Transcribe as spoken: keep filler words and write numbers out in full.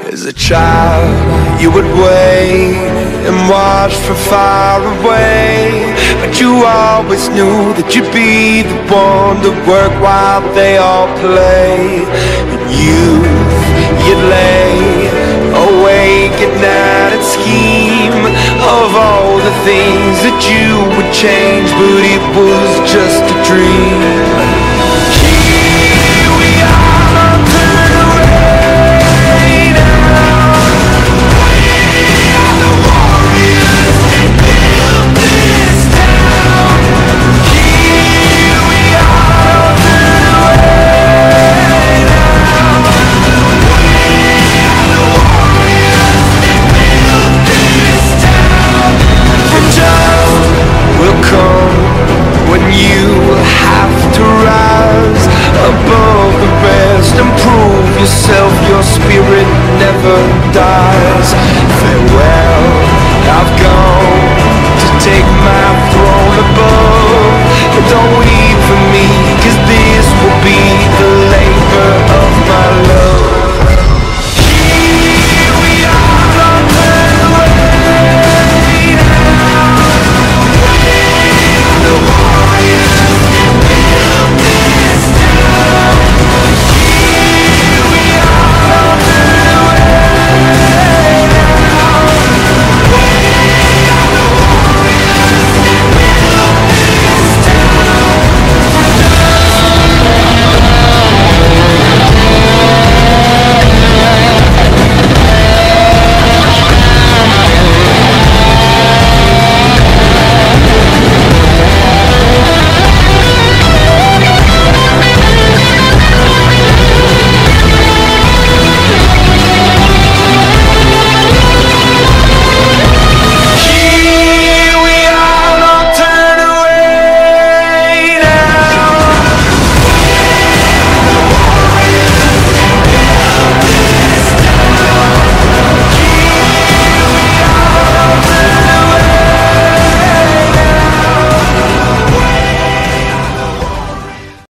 As a child, you would wait and watch from far away, but you always knew that you'd be the one to work while they all play. In youth, you'd lay awake at night and scheme of all the things that you would change, but it was just a dream. Yourself, your spirit never dies. Farewell.